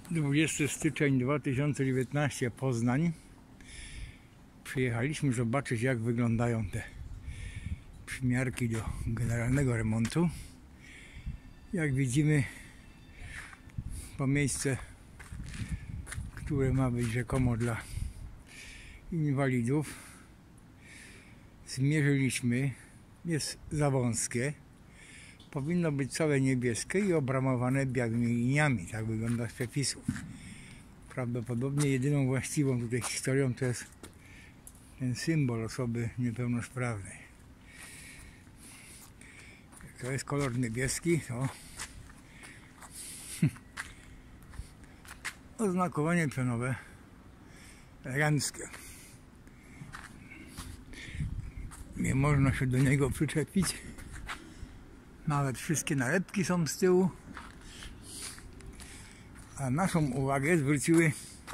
20 styczeń 2019, Poznań. Przyjechaliśmy zobaczyć, jak wyglądają te przymiarki do generalnego remontu. Jak widzimy, to miejsce, które ma być rzekomo dla inwalidów, zmierzyliśmy. Jest za wąskie. Powinno być całe niebieskie i obramowane białymi liniami. Tak wygląda z przepisów. Prawdopodobnie jedyną właściwą tutaj historią to jest ten symbol osoby niepełnosprawnej. To jest kolor niebieski, to oznakowanie pionowe eleganckie. Nie można się do niego przyczepić. Nawet wszystkie nalepki są z tyłu. A naszą uwagę zwróciły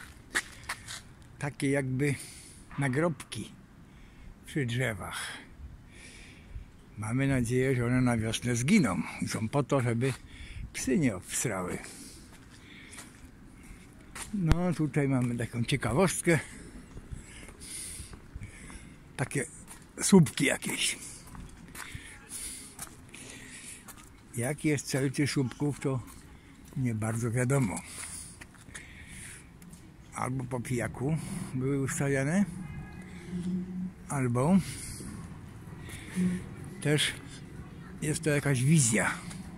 takie jakby nagrobki przy drzewach. Mamy nadzieję, że one na wiosnę zginą i są po to, żeby psy nie obsrały. No tutaj mamy taką ciekawostkę. Takie słupki jakieś. Jaki jest cel tych słupków, to nie bardzo wiadomo. Albo po pijaku były ustawiane, albo też jest to jakaś wizja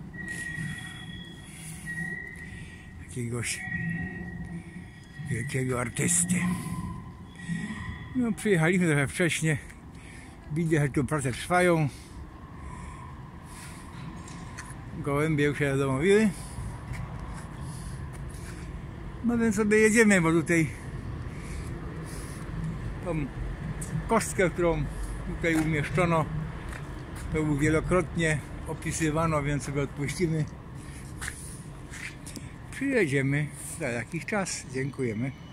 jakiegoś wielkiego artysty. No, przyjechaliśmy trochę wcześniej. Widzę, że tu prace trwają. Gołębie już się zadomowiły. No więc sobie jedziemy, bo tutaj tą kostkę, którą tutaj umieszczono, to wielokrotnie opisywano, więc sobie odpuścimy. Przyjedziemy za jakiś czas. Dziękujemy.